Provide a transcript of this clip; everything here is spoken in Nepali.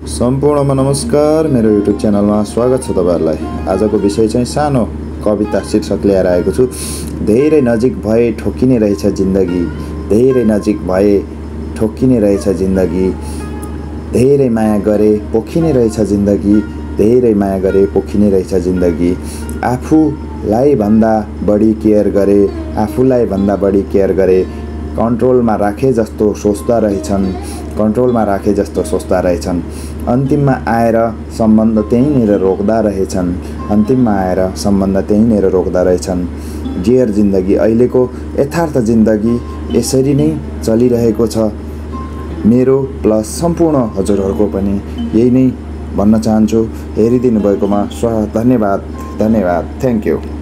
सम्पूर्णमा नमस्कार। मेरो युट्युब च्यानलमा स्वागत छ तपाईहरुलाई। आजको विषय चाहिँ सानो कविता शीर्षक लिएर आएको छु। धेरै नजिक भए ठोकिने रहेछ जिन्दगी, धेरै नजिक भए ठोकिने रहेछ जिन्दगी, धेरै माया गरे पोखिने रहेछ जिन्दगी, धेरै माया गरे पोखिने रहेछ जिन्दगी। आफूलाई भन्दा बढी केयर गरे, आफूलाई भन्दा बढी केयर गरे, कन्ट्रोलमा राखे जस्तो सोच्दा रहेछन्, कन्ट्रोलमा राखे जस्तो सोच्दा रहेछन्। अन्तिममा आएर सम्बन्ध त्यहीँनिर रोक्दा रहेछन्, अन्तिममा आएर सम्बन्ध त्यहीँनिर रोक्दा रहेछन्। डियर जिन्दगी, अहिलेको यथार्थ जिन्दगी यसरी नै चलिरहेको छ। मेरो प्लस सम्पूर्ण हजुरहरूको पनि यही नै भन्न चाहन्छु। हेरिदिनु भएकोमा धन्यवाद, धन्यवाद, थ्याङ्क यू।